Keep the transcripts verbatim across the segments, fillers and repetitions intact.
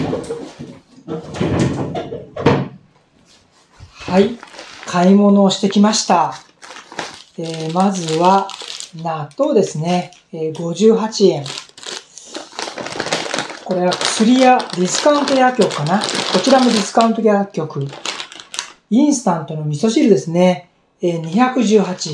はい、買い物をしてきました。えー、まずは納豆ですね、えー、ごじゅうはちえん。これは薬屋ディスカウント薬局かな。こちらもディスカウント薬局。インスタントの味噌汁ですね、えー、にひゃくじゅうはちえん。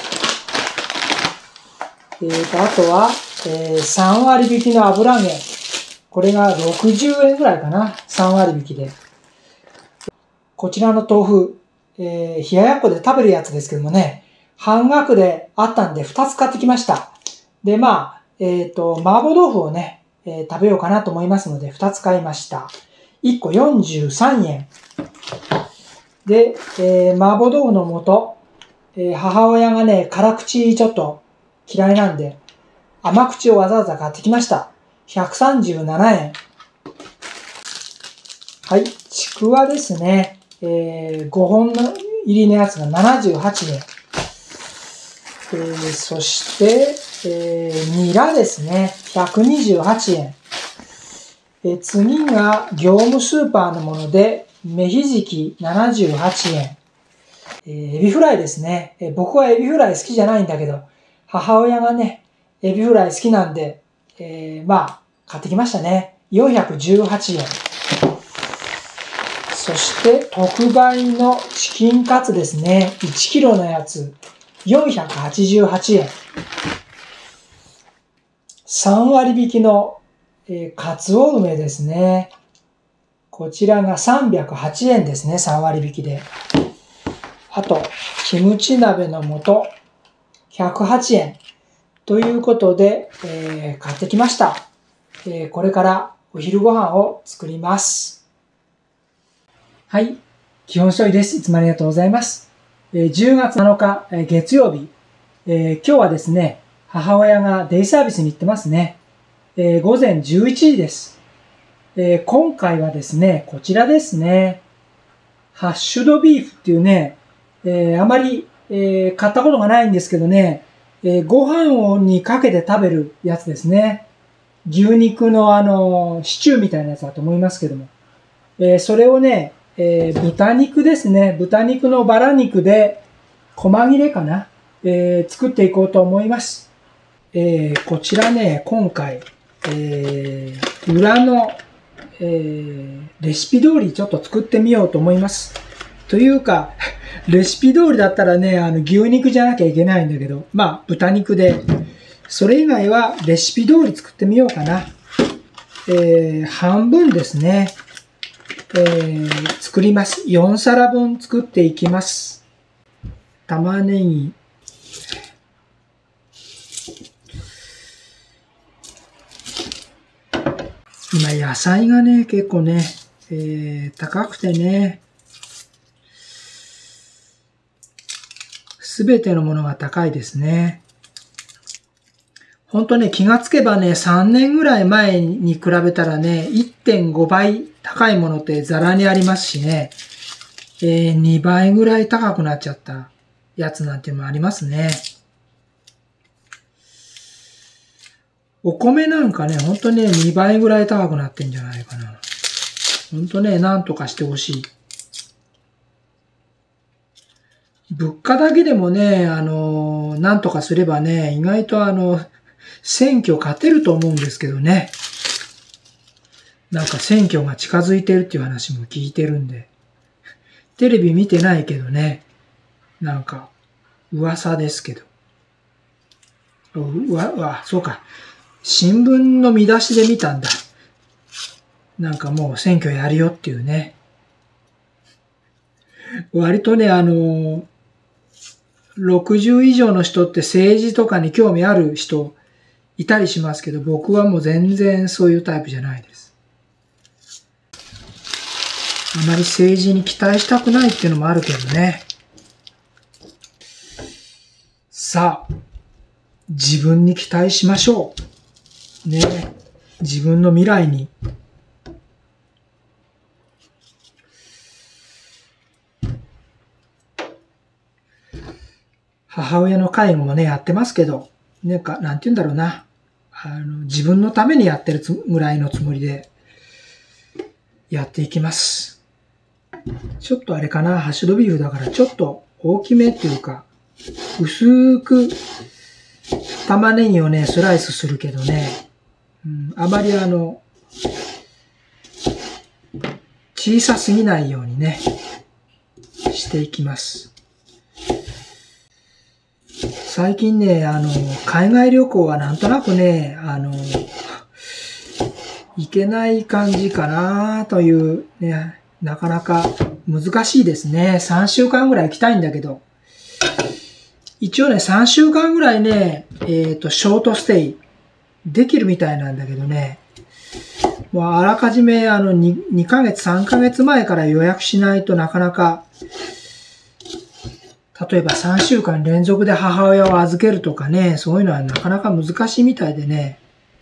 えーと、あとは、えー、さんわり引きの油揚げ。これがろくじゅうえんぐらいかな。さんわり引きで。こちらの豆腐、えー、冷ややっこで食べるやつですけどもね、半額であったんでふたつ買ってきました。で、まあ、えっと、麻婆豆腐をね、えー、食べようかなと思いますのでふたつ買いました。いっこよんじゅうさんえん。で、えー、麻婆豆腐の素、えー、母親がね、辛口ちょっと嫌いなんで、甘口をわざわざ買ってきました。ひゃくさんじゅうななえん。はい、ちくわですね。えー、ごほん入りのやつがななじゅうはちえん。えー、そして、えー、ニラですね。ひゃくにじゅうはちえん。えー、次が業務スーパーのもので、メヒジキななじゅうはちえん。えー、エビフライですね。えー、僕はエビフライ好きじゃないんだけど、母親がね、エビフライ好きなんで、えー、まあ、買ってきましたね。よんひゃくじゅうはちえん。そして特売のチキンカツですね。いちキロのやつ。よんひゃくはちじゅうはちえん。さんわり引きの、えー、カツオ梅ですね。こちらがさんびゃくはちえんですね。さんわり引きで。あと、キムチ鍋の素。ひゃくはちえん。ということで、えー、買ってきました。えー、これからお昼ご飯を作ります。はい。基本処理です。いつもありがとうございます。じゅうがつなのか、月曜日。えー、今日はですね、母親がデイサービスに行ってますね。えー、午前じゅういちじです。えー、今回はですね、こちらですね。ハッシュドビーフっていうね、えー、あまり、えー、買ったことがないんですけどね、えー、ご飯にかけて食べるやつですね。牛肉のあの、シチューみたいなやつだと思いますけども。えー、それをね、えー、豚肉ですね。豚肉のバラ肉で、細切れかな、えー、作っていこうと思います。えー、こちらね、今回、えー、裏の、えー、レシピ通りちょっと作ってみようと思います。というか、レシピ通りだったらね、あの、牛肉じゃなきゃいけないんだけど、まあ、豚肉で、それ以外はレシピ通り作ってみようかな。えー、半分ですね。えー、作ります。よんさらぶん作っていきます。玉ねぎ。今野菜がね、結構ね、えー、高くてね、すべてのものが高いですね。ほんとね、気がつけばね、さんねんぐらい前に比べたらね、いってんごばい高いものってザラにありますしね、えー、にばいぐらい高くなっちゃったやつなんていうのもありますね。お米なんかね、ほんとね、にばいぐらい高くなってんじゃないかな。ほんとね、なんとかしてほしい。物価だけでもね、あの、なんとかすればね、意外とあの、選挙勝てると思うんですけどね。なんか選挙が近づいてるっていう話も聞いてるんで。テレビ見てないけどね。なんか、噂ですけど。うわ、うわ、そうか。新聞の見出しで見たんだ。なんかもう選挙やるよっていうね。割とね、あの、ろくじゅう以上の人って政治とかに興味ある人いたりしますけど、僕はもう全然そういうタイプじゃないです。あまり政治に期待したくないっていうのもあるけどね。さあ、自分に期待しましょう。ね。自分の未来に。母親の介護もね、やってますけど、なんか、なんて言うんだろうな。あの、自分のためにやってるぐらいのつもりで、 やっていきます。ちょっとあれかな、ハッシュドビーフだからちょっと大きめっていうか、薄く玉ねぎをね、スライスするけどね、うん、あまりあの、小さすぎないようにね、していきます。最近ね、あの、海外旅行はなんとなくね、あの、行けない感じかなというね、なかなか難しいですね。さんしゅうかんぐらい行きたいんだけど、一応ね、さんしゅうかんぐらいね、えっと、ショートステイできるみたいなんだけどね、もうあらかじめあの 2, 2ヶ月、さんかげつまえから予約しないとなかなか、例えばさんしゅうかん連続で母親を預けるとかね、そういうのはなかなか難しいみたいでね、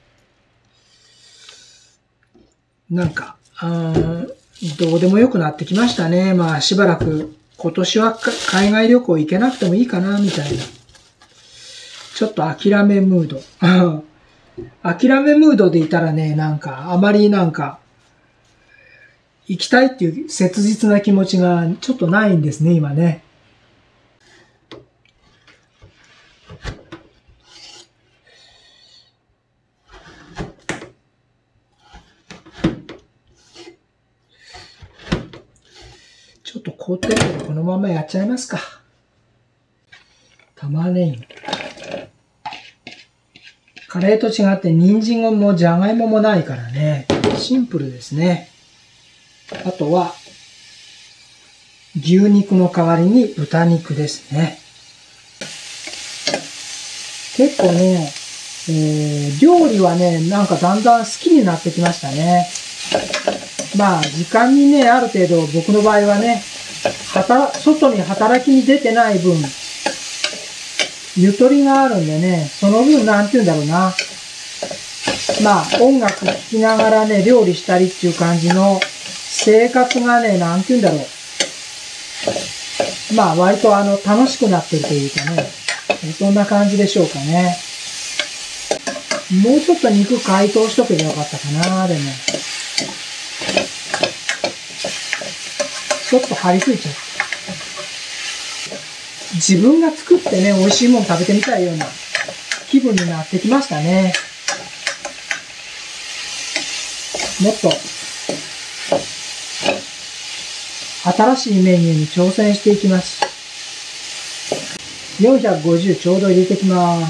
なんか、うーん、どうでもよくなってきましたね。まあしばらく今年は海外旅行行けなくてもいいかな、みたいな。ちょっと諦めムード。諦めムードでいたらね、なんか、あまりなんか、行きたいっていう切実な気持ちがちょっとないんですね、今ね。ちょっと凍ってるけど、このままやっちゃいますか。玉ねぎ。カレーと違って人参もじゃがいももないからね、シンプルですね。あとは、牛肉の代わりに豚肉ですね。結構ね、えー、料理はね、なんかだんだん好きになってきましたね。まあ、時間にね、ある程度僕の場合はね、働、外に働きに出てない分、ゆとりがあるんでね、その分なんて言うんだろうな。まあ、音楽聴きながらね、料理したりっていう感じの生活がね、なんて言うんだろう。まあ、割とあの、楽しくなってるというかね、そんな感じでしょうかね。もうちょっと肉解凍しとけばよかったかな、でも。ちょっと張り付いちゃった。自分が作ってね、美味しいもの食べてみたいような気分になってきましたね。もっと新しいメニューに挑戦していきます。よんひゃくごじゅうちょうど入れてきます。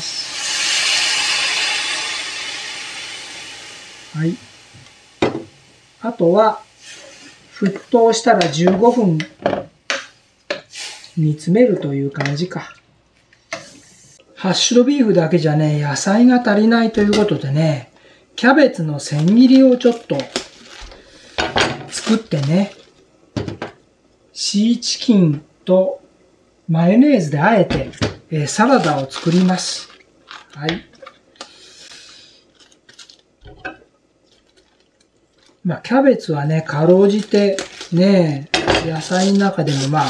はい。あとは、沸騰したらじゅうごふん煮詰めるという感じか。ハッシュドビーフだけじゃね、野菜が足りないということでね、キャベツの千切りをちょっと作ってね、シーチキンとマヨネーズで和えて、えー、サラダを作ります。はい。まあ、キャベツはね、かろうじて、ね、野菜の中でもまあ、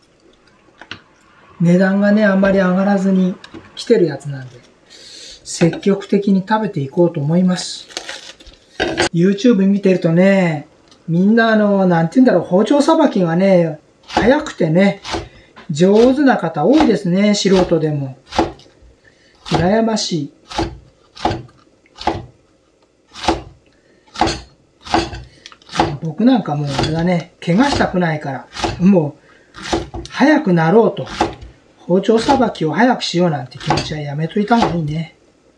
値段がね、あんまり上がらずに来てるやつなんで、積極的に食べていこうと思います。YouTube 見てるとね、みんなあの、なんて言うんだろう、包丁さばきがね、早くてね、上手な方多いですね、素人でも。羨ましい。僕なんかもうあれだね、怪我したくないから、もう、早くなろうと。包丁さばきを早くしようなんて気持ちはやめといた方がいいね。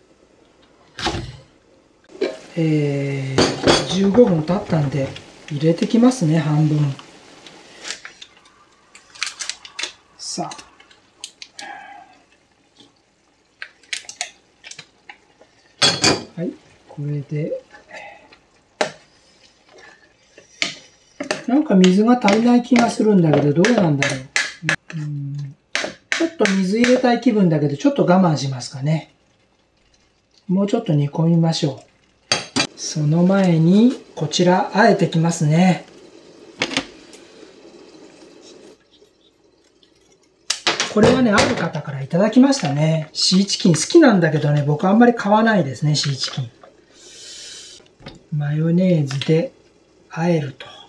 えー、じゅうごふん経ったんで入れてきますね、半分。さあ。はい、これで。なんか水が足りない気がするんだけど、どうなんだろう。うん、ちょっと水入れたい気分だけど、ちょっと我慢しますかね。もうちょっと煮込みましょう。その前に、こちら、和えてきますね。これはね、ある方からいただきましたね。シーチキン好きなんだけどね、僕あんまり買わないですね、シーチキン。マヨネーズで和えると。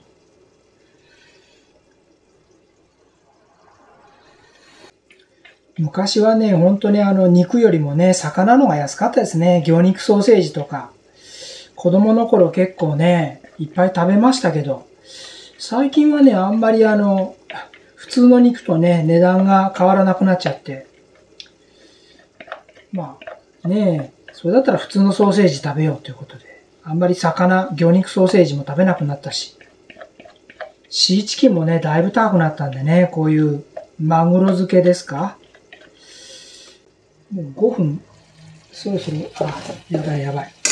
昔はね、本当にあの、肉よりもね、魚のが安かったですね。魚肉ソーセージとか。子供の頃結構ね、いっぱい食べましたけど、最近はね、あんまりあの、普通の肉とね、値段が変わらなくなっちゃって。まあ、ねえ、それだったら普通のソーセージ食べようということで。あんまり魚、魚肉ソーセージも食べなくなったし。シーチキンもね、だいぶ高くなったんでね、こういうマグロ漬けですか？もうごふん、そろそろ、あ、やばいやばい。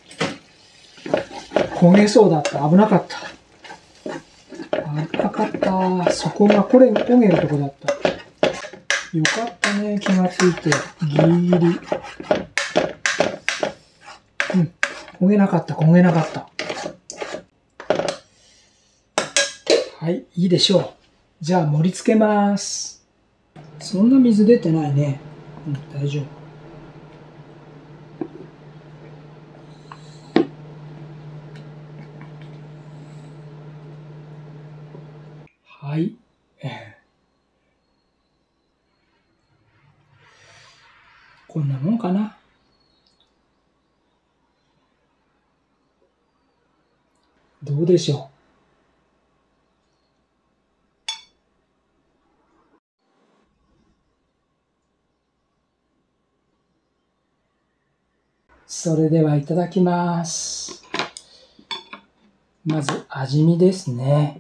焦げそうだった。危なかった。危なかった。そこがこれ焦げるとこだった。よかったね、気がついて。ギリギリ。うん。焦げなかった、焦げなかった。はい、いいでしょう。じゃあ盛り付けます。そんな水出てないね。うん、大丈夫。はい。こんなもんかな。どうでしょう。それではいただきます。まず味見ですね。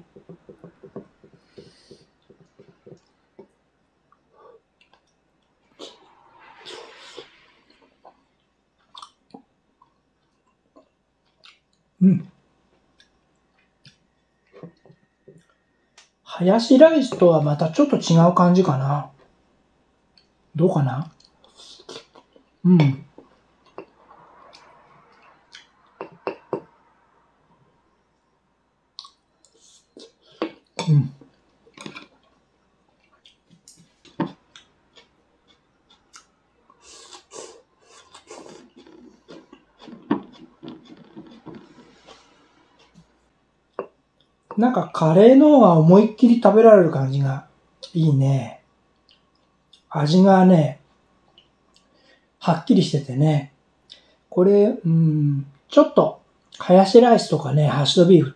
うん。ハヤシライスとはまたちょっと違う感じかな。どうかな？うん。うん。なんかカレーの方が思いっきり食べられる感じがいいね。味がね、はっきりしててね。これ、うん、ちょっと、ハヤシライスとかね、ハッシュドビーフって、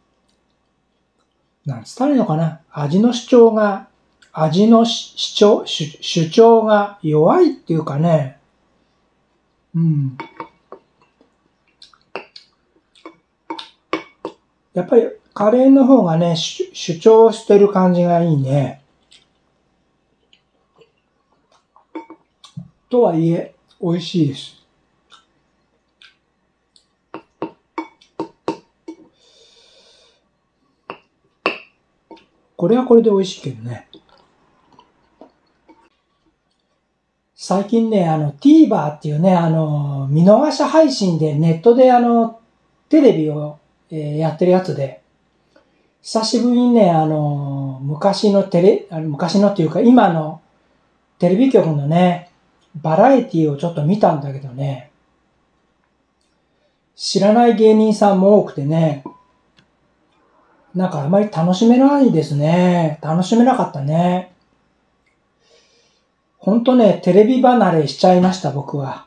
なんつったらいいのかな。味の主張が、味の主張、主主張が弱いっていうかね。うん。やっぱりカレーの方がね、主主張してる感じがいいね。とはいえ、美味しいです。これはこれで美味しいけどね。最近ね、あの、TVer っていうね、あの、見逃し配信でネットであの、テレビを、えーやってるやつで、久しぶりにね、あの、昔のテレ、あの昔のっていうか今のテレビ局のね、バラエティをちょっと見たんだけどね、知らない芸人さんも多くてね、なんかあまり楽しめないですね。楽しめなかったね。ほんとね、テレビ離れしちゃいました、僕は。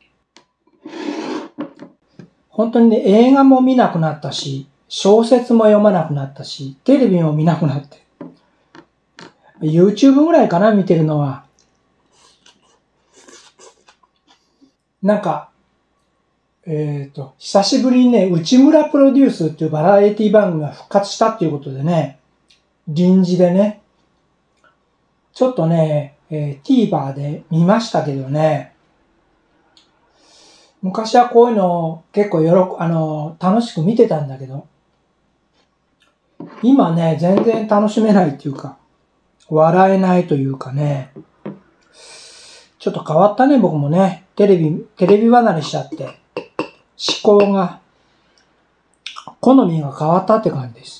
本当にね、映画も見なくなったし、小説も読まなくなったし、テレビも見なくなって。YouTube ぐらいかな、見てるのは。なんか、えっと、久しぶりにね、内村プロデュースっていうバラエティ番組が復活したっていうことでね、臨時でね、ちょっとね、えー、TVer で見ましたけどね、昔はこういうの結構よろ、あの、楽しく見てたんだけど、今ね、全然楽しめないっていうか、笑えないというかね、ちょっと変わったね、僕もね。テレビ、テレビ離れしちゃって、思考が、好みが変わったって感じです。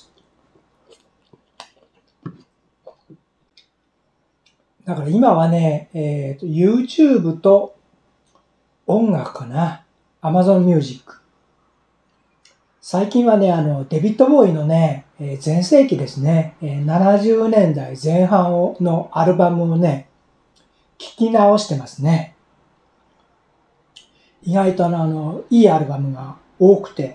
だから今はね、えっと、YouTube と音楽かな。Amazon Music。最近はね、あの、デビッド・ボーイのね、えー全盛期ですね、えーななじゅうねんだいぜん半をのアルバムをね、 聞き直してますね。意外とあの、あのいいアルバムが多くて、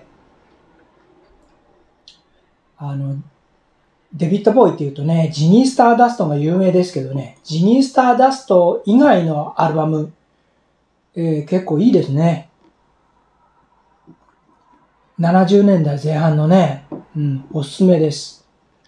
あの、デビッド・ボーイっていうとね、ジニー・スターダストが有名ですけどね、ジニー・スターダスト以外のアルバム、えー、結構いいですね。ななじゅうねんだいぜん半のね、うん、おすすめです。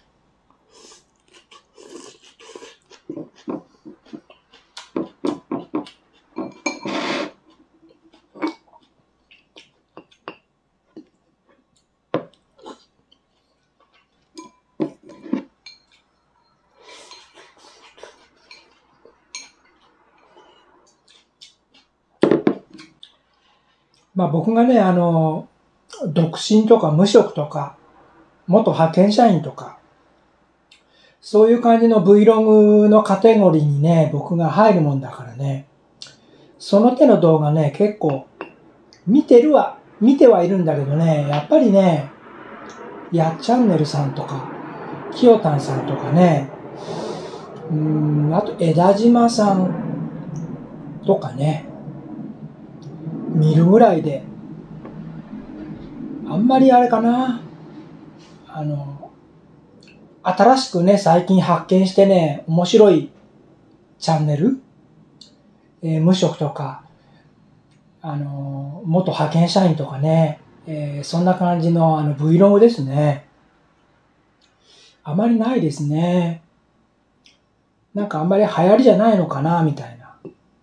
まあ僕がね、あの、独身とか無職とか、元派遣社員とか、そういう感じの Vlog のカテゴリーにね、僕が入るもんだからね、その手の動画ね、結構見てるは、見てはいるんだけどね、やっぱりね、やっチャンネルさんとか、きよたんさんとかね、うーん、あと枝島さんとかね、見るぐらいで、あんまりあれかな、あの、新しくね、最近発見してね、面白いチャンネル、えー、無職とか、あの、元派遣社員とかね、えー、そんな感じのあの Vlog ですね。あまりないですね。なんかあんまり流行りじゃないのかな、みたいな。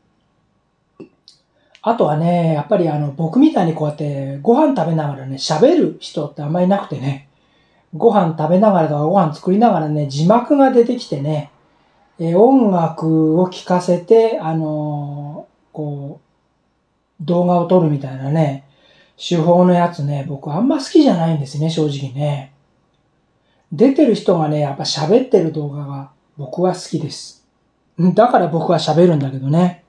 あとはね、やっぱりあの、僕みたいにこうやってご飯食べながらね、喋る人ってあんまりなくてね、ご飯食べながらとかご飯作りながらね、字幕が出てきてね、えー、音楽を聴かせて、あのー、こう、動画を撮るみたいなね、手法のやつね、僕あんま好きじゃないんですね、正直ね。出てる人がね、やっぱ喋ってる動画が僕は好きです。だから僕は喋るんだけどね。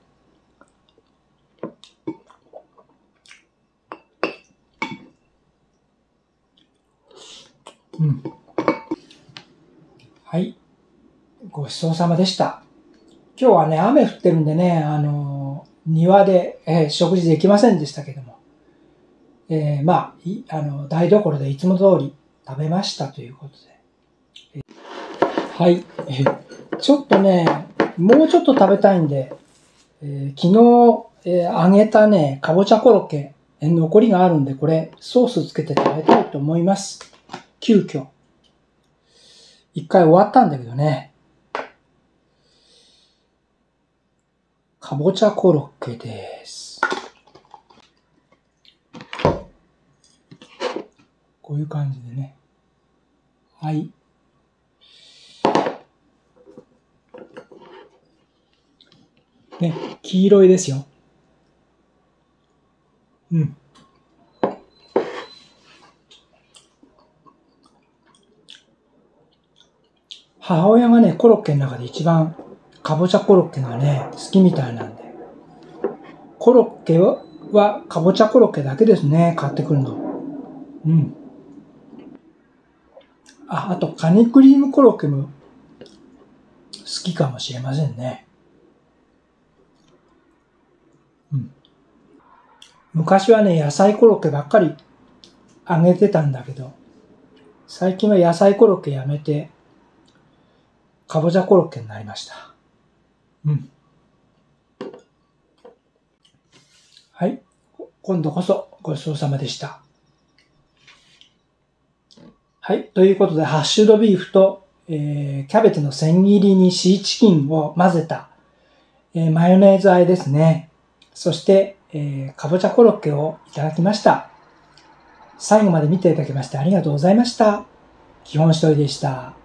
うん。はい。ごちそうさまでした。今日はね、雨降ってるんでね、あのー、庭で、えー、食事できませんでしたけども。えー、まあ、あの、台所でいつも通り食べましたということで。はい。ちょっとね、もうちょっと食べたいんで、えー、昨日、えー、揚げたね、かぼちゃコロッケ、えー、残りがあるんで、これ、ソースつけて食べたいと思います。急遽。一回終わったんだけどね。かぼちゃコロッケです。こういう感じでね。はい。ね、黄色いですよ。うん。母親がね、コロッケの中で一番かぼちゃコロッケがね、好きみたいなんで。コロッケは、はかぼちゃコロッケだけですね、買ってくるの。うん。あ、あとカニクリームコロッケも好きかもしれませんね。うん。昔はね、野菜コロッケばっかり揚げてたんだけど、最近は野菜コロッケやめて、かぼちゃコロッケになりました。うん。はい。今度こそごちそうさまでした。はい。ということで、ハッシュドビーフと、えー、キャベツの千切りにシーチキンを混ぜた、えー、マヨネーズ和えですね。そして、えー、かぼちゃコロッケをいただきました。最後まで見ていただきましてありがとうございました。基本一人でした。